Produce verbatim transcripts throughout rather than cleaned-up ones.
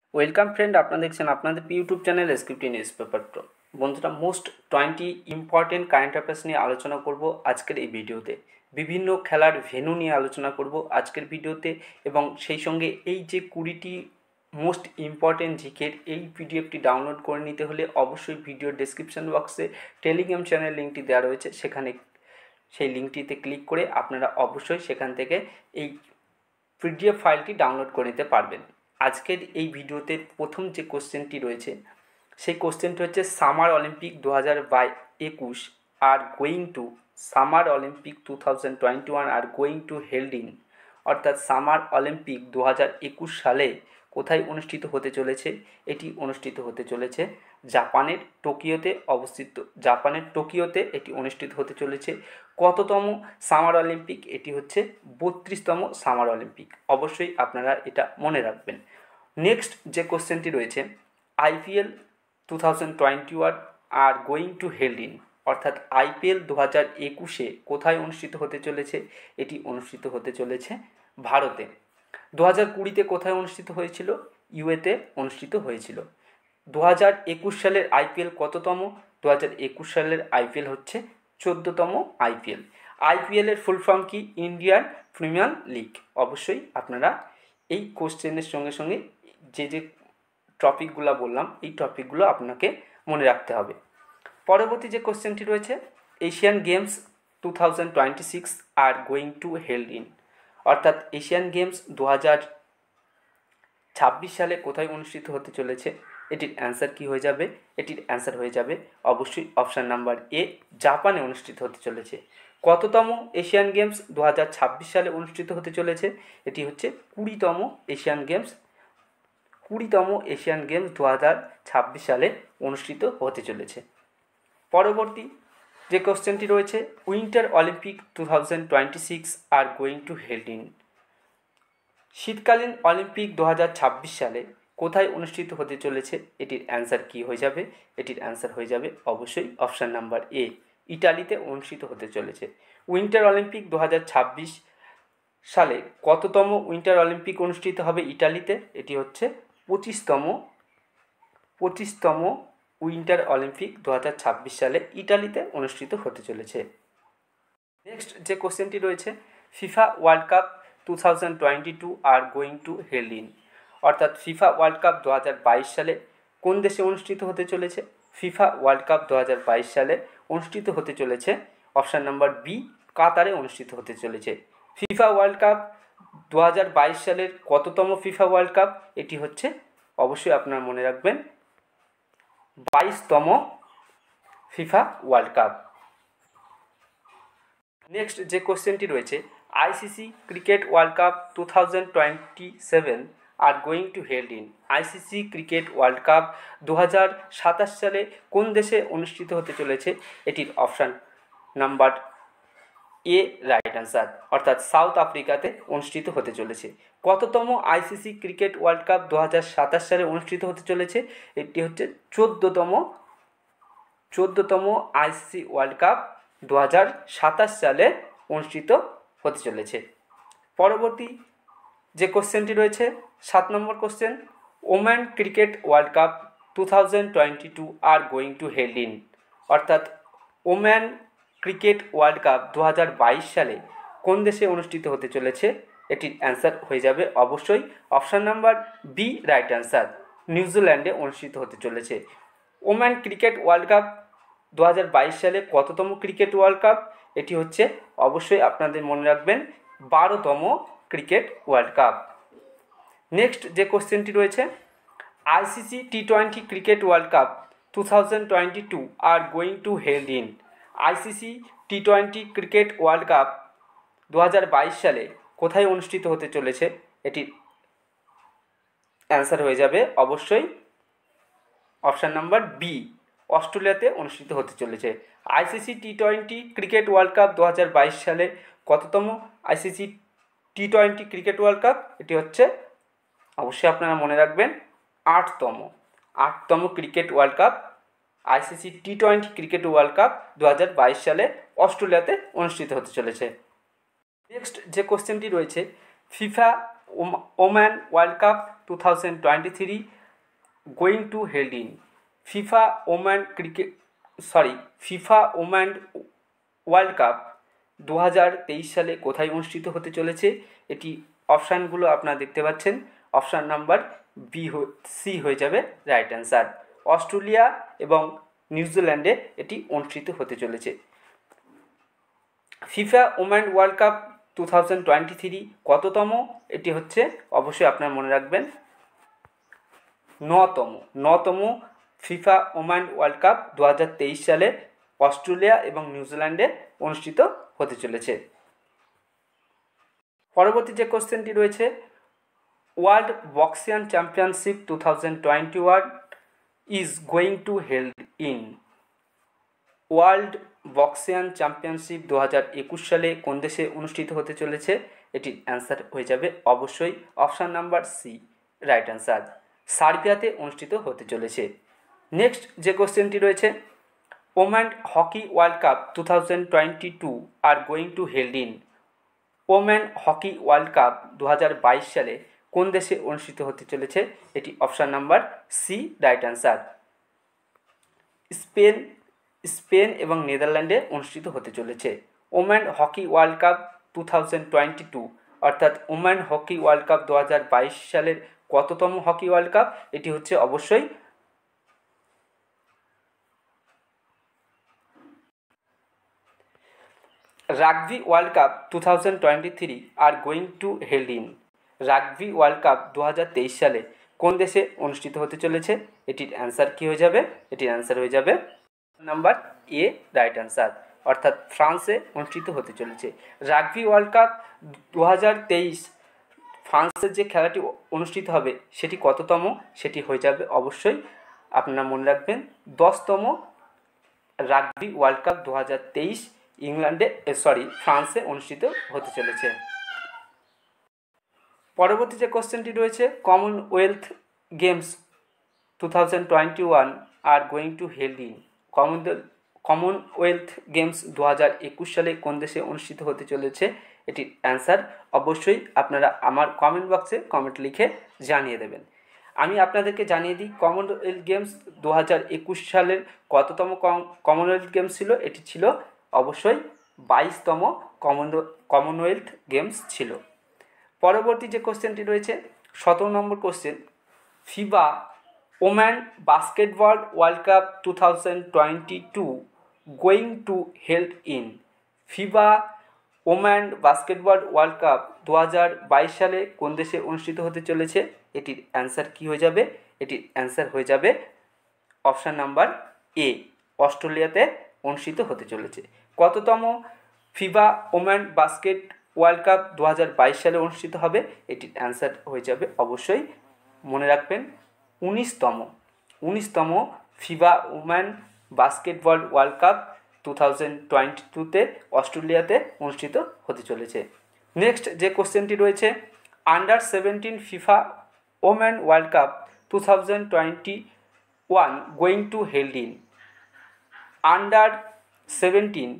Welcome friend, আপনারা দেখছেন আপনাদের YouTube channel SQT news paper pro. বন্ধুরা, most twenty important current affairs নিয়ে আলোচনা করব আজকের এই ভিডিওতে। বিভিন্ন খেলার ভেন্যু নিয়ে আলোচনা করব আজকের ভিডিওতে, এবং সেই সঙ্গে এই যে কুড়িটি মোস্ট ইম্পর্টেন্ট জিকের এই পিডিএফটি ডাউনলোড করে নিতে হলে অবশ্যই ভিডিওর ডেসক্রিপশন বক্সে টেলিগ্রাম চ্যানেল লিঙ্কটি দেওয়া রয়েছে, সেখানে সেই লিঙ্কটিতে ক্লিক করে আপনারা অবশ্যই সেখান থেকে এই পিডিএফ ফাইলটি ডাউনলোড করে নিতে পারবেন। আজকের এই ভিডিওতে প্রথম যে কোশ্চেনটি রয়েছে সেই কোশ্চেনটি হচ্ছে সামার অলিম্পিক দু হাজার বাই একুশ are going to summer Olympic two thousand twenty one are going to held in, অর্থাৎ সামার অলিম্পিক দু হাজার একুশ সালে কোথায় অনুষ্ঠিত হতে চলেছে? এটি অনুষ্ঠিত হতে চলেছে জাপানের টোকিওতে অবস্থিত জাপানের টোকিওতে এটি অনুষ্ঠিত হতে চলেছে। কততম সামার অলিম্পিক? এটি হচ্ছে বত্রিশতম সামার অলিম্পিক। অবশ্যই আপনারা এটা মনে রাখবেন। নেক্সট যে কোশ্চেনটি রয়েছে, IPL two thousand twenty one are going to held in, অর্থাৎ আইপিএল দু হাজার একুশে কোথায় অনুষ্ঠিত হতে চলেছে? এটি অনুষ্ঠিত হতে চলেছে ভারতে। দু হাজার কুড়িতে কোথায় অনুষ্ঠিত হয়েছিল? ইউএতে অনুষ্ঠিত হয়েছিল। দু হাজার একুশ সালের আইপিএল কততম? দু হাজার একুশ সালের আইপিএল হচ্ছে চোদ্দতম আইপিএল। আইপিএলের ফুল ফর্ম কি? Indian Premier League. অবশ্যই আপনারা এই কোশ্চেনের সঙ্গে সঙ্গে যে যে টপিকগুলো বললাম এই টপিকগুলো আপনাকে মনে রাখতে হবে। পরবর্তী যে কোশ্চেনটি রয়েছে, Asian games two thousand twenty six are going to held in, অর্থাৎ এশিয়ান গেমস দু হাজার ছাব্বিশ সালে কোথায় অনুষ্ঠিত হতে চলেছে? এটির অ্যান্সার কি হয়ে যাবে? এটির অ্যান্সার হয়ে যাবে অবশ্যই অপশান নাম্বার এ, জাপানে অনুষ্ঠিত হতে চলেছে। কততম এশিয়ান গেমস দু হাজার ছাব্বিশ সালে অনুষ্ঠিত হতে চলেছে? এটি হচ্ছে কুড়িতম এশিয়ান গেমস কুড়িতম এশিয়ান গেমস দু হাজার ছাব্বিশ সালে অনুষ্ঠিত হতে চলেছে। পরবর্তী যে কোশ্চেনটি রয়েছে, winter Olympic two thousand twenty six are going to held in, শীতকালীন অলিম্পিক দু হাজার ছাব্বিশ সালে কোথায় অনুষ্ঠিত হতে চলেছে? এটির অ্যান্সার কি হয়ে যাবে? এটির অ্যান্সার হয়ে যাবে অবশ্যই অপশান নাম্বার এ, ইটালিতে অনুষ্ঠিত হতে চলেছে। উইন্টার অলিম্পিক দু হাজার ছাব্বিশ সালে কততম উইন্টার অলিম্পিক অনুষ্ঠিত হবে ইটালিতে? এটি হচ্ছে পঁচিশতম পঁচিশতম উইন্টার অলিম্পিক দু হাজার ছাব্বিশ সালে ইটালিতে অনুষ্ঠিত হতে চলেছে। নেক্সট যে কোশ্চেনটি রয়েছে, FIFA world cup two thousand twenty two are going to held in, অর্থাৎ ফিফা ওয়ার্ল্ড কাপ দু হাজার বাইশ সালে কোন দেশে অনুষ্ঠিত হতে চলেছে? ফিফা ওয়ার্ল্ড কাপ দু হাজার বাইশ সালে অনুষ্ঠিত হতে চলেছে অপশান নাম্বার বি, কাতারে অনুষ্ঠিত হতে চলেছে। ফিফা ওয়ার্ল্ড কাপ দু হাজার বাইশ সালের কততম ফিফা ওয়ার্ল্ড কাপ? এটি হচ্ছে অবশ্যই আপনারা মনে রাখবেন বাইশতম ফিফা ওয়ার্ল্ড কাপ। নেক্সট যে কোশ্চেনটি রয়েছে, ICC cricket world cup two thousand twenty seven are going to held in, ICC cricket world cup দু হাজার সাতাশ সালে কোন দেশে অনুষ্ঠিত হতে চলেছে? এটির option number A right answer, অর্থাৎ সাউথ আফ্রিকাতে অনুষ্ঠিত হতে চলেছে। কততম আইসিসি ক্রিকেট ওয়ার্ল্ড কাপ দু হাজার সাতাশ সালে অনুষ্ঠিত হতে চলেছে? এটি হচ্ছে চোদ্দতম চোদ্দতম আইসিসি ওয়ার্ল্ড কাপ দু হাজার সাতাশ সালে অনুষ্ঠিত হতে চলেছে। পরবর্তী যে কোশ্চেনটি রয়েছে, সাত নম্বর question, women cricket world cup two thousand twenty two are going to held in, অর্থাৎ ওমেন ক্রিকেট ওয়ার্ল্ড কাপ দু হাজার বাইশ সালে কোন দেশে অনুষ্ঠিত হতে চলেছে? এটির অ্যান্সার হয়ে যাবে অবশ্যই option number B right answer, নিউজিল্যান্ডে অনুষ্ঠিত হতে চলেছে। ওমেন ক্রিকেট ওয়ার্ল্ড কাপ দু হাজার বাইশ সালে কততম ক্রিকেট ওয়ার্ল্ড কাপ? এটি হচ্ছে অবশ্যই আপনাদের মনে রাখবেন বারোতম ক্রিকেট ওয়ার্ল্ড কাপ। নেক্সট যে কোশ্চেনটি রয়েছে, ICC T twenty cricket world cup two thousand twenty two are going to held in, ICC T twenty cricket world cup দু হাজার বাইশ সালে কোথায় অনুষ্ঠিত হতে চলেছে? এটির অ্যান্সার হয়ে যাবে অবশ্যই অপশান নাম্বার বি, অস্ট্রেলিয়াতে অনুষ্ঠিত হতে চলেছে। ICC T twenty cricket world cup দু হাজার বাইশ সালে কততম ICC T twenty cricket world cup? এটি হচ্ছে অবশ্যই আপনারা মনে রাখবেন আটতম আটতম cricket world cup, ICC T twenty cricket world cup দু হাজার বাইশ সালে অস্ট্রেলিয়াতে অনুষ্ঠিত হতে চলেছে। নেক্সট যে কোশ্চেনটি রয়েছে, FIFA woman world cup two thousand twenty three going to held in FIFA woman cricket sorry FIFA woman world cup দু হাজার তেইশ সালে কোথায় অনুষ্ঠিত হতে চলেছে? এটি অপশানগুলো আপনারা দেখতে পাচ্ছেন। অপশান নাম্বার বি সি হয়ে যাবে রাইট অ্যান্সার। অস্ট্রেলিয়া এবং নিউজিল্যান্ডে এটি অনুষ্ঠিত হতে চলেছে। FIFA woman world cup two thousand twenty three কততম? এটি হচ্ছে অবশ্যই আপনারা মনে রাখবেন নতম নতম ফিফা ওম্যান ওয়ার্ল্ড কাপ দু হাজার তেইশ সালে অস্ট্রেলিয়া এবং নিউজিল্যান্ডে অনুষ্ঠিত হতে চলেছে। পরবর্তী যে কোশ্চেনটি রয়েছে, world boxing championship two thousand twenty one is going to held in world boxing championship দু হাজার একুশ সালে কোন দেশে অনুষ্ঠিত হতে চলেছে? এটির অ্যান্সার হয়ে যাবে অবশ্যই option number C right answer. সার্বিয়াতে অনুষ্ঠিত হতে চলেছে। নেক্সট যে কোশ্চেনটি রয়েছে, woman hockey world cup two thousand twenty two are going to held in woman hockey world cup দু হাজার বাইশ সালে কোন দেশে অনুষ্ঠিত হতে চলেছে? এটি option number C right answer. Spain Spain এবং নেদারল্যান্ডে অনুষ্ঠিত হতে চলেছে। Woman hockey world cup two thousand twenty two অর্থাৎ ওম্যান হকি ওয়ার্ল্ড কাপ দু হাজার বাইশ সালের কততম হকি ওয়ার্ল্ড কাপ? এটি হচ্ছে অবশ্যই rugby world cup two thousand twenty three are going to held in rugby world cup দু হাজার তেইশ সালে কোন দেশে অনুষ্ঠিত হতে চলেছে? এটির অ্যান্সার কী হয়ে যাবে? এটির অ্যান্সার হয়ে যাবে নাম্বার এ রাইট অ্যান্সার, অর্থাৎ ফ্রান্সে অনুষ্ঠিত হতে চলেছে। রাগবি ওয়ার্ল্ড কাপ দু হাজার তেইশ ফ্রান্সের যে খেলাটি অনুষ্ঠিত হবে সেটি কততম? সেটি হয়ে যাবে অবশ্যই আপনারা মনে রাখবেন দশতম রাগবি ওয়ার্ল্ড কাপ দু হাজার তেইশ ইংল্যান্ডে সরি ফ্রান্সে অনুষ্ঠিত হতে চলেছে। পরবর্তী যে কোশ্চেনটি রয়েছে, commonwealth games two thousand twenty one are going to held in commonwealth commonwealth games দু হাজার একুশ সালে কোন দেশে অনুষ্ঠিত হতে চলেছে? এটির অ্যান্সার অবশ্যই আপনারা আমার কমেন্ট বক্সে কমেন্ট লিখে জানিয়ে দেবেন। আমি আপনাদেরকে জানিয়ে দিই কমনওয়েলথ গেমস দু হাজার একুশ সালের কততম কমনওয়েলথ গেমস ছিল? এটি ছিল অবশ্যই বাইশতম কমন কমনওয়েলথ গেমস ছিল। পরবর্তী যে কোশ্চেনটি রয়েছে সতেরো নম্বর question, FIBA woman basketball world cup two thousand twenty two going to held in FIBA woman basketball world cup দু হাজার বাইশ সালে কোন দেশে অনুষ্ঠিত হতে চলেছে? এটির অ্যান্সার কী হয়ে যাবে? এটির অ্যান্সার হয়ে যাবে অপশান নাম্বার এ অস্ট্রেলিয়াতে অনুষ্ঠিত হতে চলেছে। কততম FIBA woman basket world cup দু হাজার বাইশ সালে অনুষ্ঠিত হবে? এটির অ্যান্সার হয়ে যাবে অবশ্যই মনে রাখবেন উনিশতম উনিশতম FIBA woman basketball world cup two thousand twenty টুতে অস্ট্রেলিয়াতে অনুষ্ঠিত হতে চলেছে। নেক্সট যে কোশ্চেনটি রয়েছে, under seventeen FIFA woman world cup two thousand twenty one going to held in under seventeen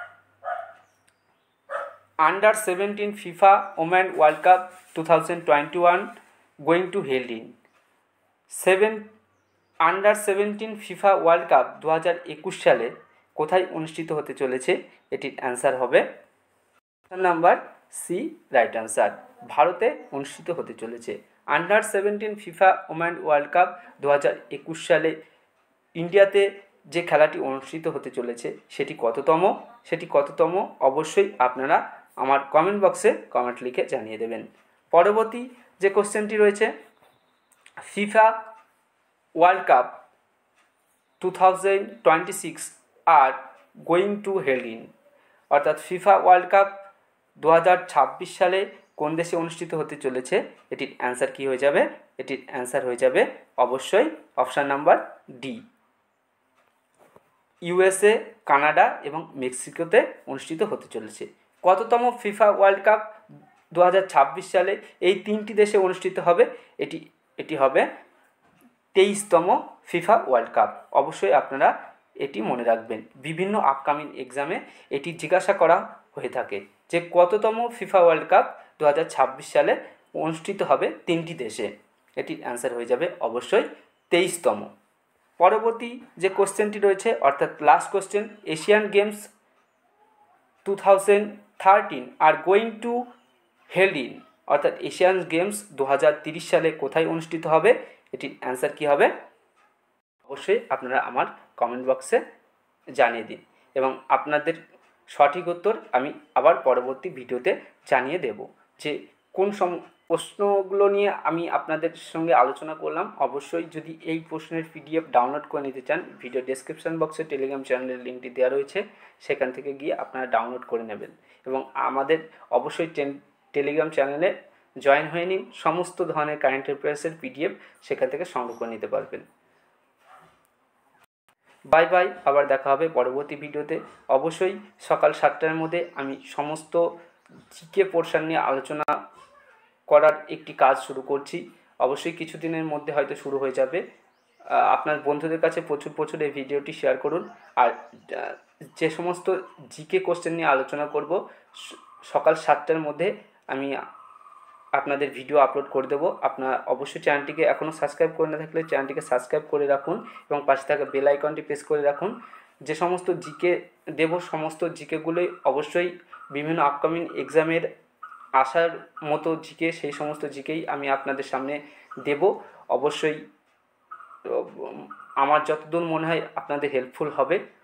under seventeen FIFA woman world cup two thousand twenty one going to held in seven under seventeen FIFA world cup দু হাজার একুশ সালে কোথায় অনুষ্ঠিত হতে চলেছে? এটির answer হবে নাম্বার সি রাইট অ্যান্সার, ভারতে অনুষ্ঠিত হতে চলেছে। Under seventeen FIFA woman world cup দু হাজার একুশ সালে ইন্ডিয়াতে যে খেলাটি অনুষ্ঠিত হতে চলেছে সেটি কততম? সেটি কততম অবশ্যই আপনারা আমার কমেন্ট বক্সে কমেন্ট লিখে জানিয়ে দেবেন। পরবর্তী যে কোশ্চেনটি রয়েছে, FIFA world cup two thousand twenty six are going to held in অর্থাৎ ফিফা ওয়ার্ল্ড কাপ দু হাজার ছাব্বিশ সালে কোন দেশে অনুষ্ঠিত হতে চলেছে? এটির অ্যান্সার কী হয়ে যাবে? এটির অ্যান্সার হয়ে যাবে অবশ্যই option number D USA, Canada এবং মেক্সিকোতে অনুষ্ঠিত হতে চলেছে। কততম ফিফা ওয়ার্ল্ড কাপ দু হাজার ছাব্বিশ সালে এই তিনটি দেশে অনুষ্ঠিত হবে? এটি এটি হবে তেইশতম ফিফা ওয়ার্ল্ড কাপ। অবশ্যই আপনারা এটি মনে রাখবেন, বিভিন্ন আপকামিং এক্সামে এটি জিজ্ঞাসা করা হয়ে থাকে যে কততম ফিফা ওয়ার্ল্ড কাপ দু হাজার ছাব্বিশ সালে অনুষ্ঠিত হবে তিনটি দেশে। এটির অ্যান্সার হয়ে যাবে অবশ্যই তেইশতম। পরবর্তী যে কোশ্চেনটি রয়েছে অর্থাৎ last question, Asian games two thousand thirteen are going to held in, অর্থাৎ এশিয়ান গেমস দু হাজার তিরিশ সালে কোথায় অনুষ্ঠিত হবে, এটির অ্যান্সার কী হবে অবশ্যই আপনারা আমার কমেন্ট বক্সে জানিয়ে দিন এবং আপনাদের সঠিক উত্তর আমি আবার পরবর্তী ভিডিওতে জানিয়ে দেব। যে কোন সম প্রশ্নগুলো নিয়ে আমি আপনাদের সঙ্গে আলোচনা করলাম, অবশ্যই যদি এই প্রশ্নের পিডিএফ ডাউনলোড করে নিতে চান, ভিডিও ডেসক্রিপশন বক্সে টেলিগ্রাম চ্যানেলের লিঙ্কটি দেওয়া রয়েছে, সেখান থেকে গিয়ে আপনারা ডাউনলোড করে নেবেন এবং আমাদের অবশ্যই টেলিগ্রাম চ্যানেলে জয়েন হয়ে নিন। সমস্ত ধরনের কারেন্ট অ্যাফেয়ার্সের পিডিএফ সেখান থেকে সংগ্রহ করে নিতে পারবেন। বাই বাই, আবার দেখা হবে পরবর্তী ভিডিওতে। অবশ্যই সকাল সাতটার মধ্যে আমি সমস্ত জিকে পোর্শন নিয়ে আলোচনা করার একটি কাজ শুরু করছি, অবশ্যই কিছুদিনের মধ্যে হয়তো শুরু হয়ে যাবে। আপনার বন্ধুদের কাছে প্রচুর প্রচুর এই ভিডিওটি শেয়ার করুন। আর যে সমস্ত জিকে কোশ্চেন নিয়ে আলোচনা করব সকাল সাতটার মধ্যে আমি আপনাদের ভিডিও আপলোড করে দেবো। আপনার অবশ্যই চ্যানেলটিকে এখনও সাবস্ক্রাইব করে না থাকলে চ্যানেলটিকে সাবস্ক্রাইব করে রাখুন এবং পাশে থাকা বেল আইকনটি প্রেস করে রাখুন। যে সমস্ত জিকে দেব সমস্ত জিকেগুলোই অবশ্যই বিভিন্ন আপকামিং এক্সামের আসার মতো জিকে, সেই সমস্ত জিকেই আমি আপনাদের সামনে দেব। অবশ্যই আমার যতদূর মনে হয় আপনাদের হেল্পফুল হবে।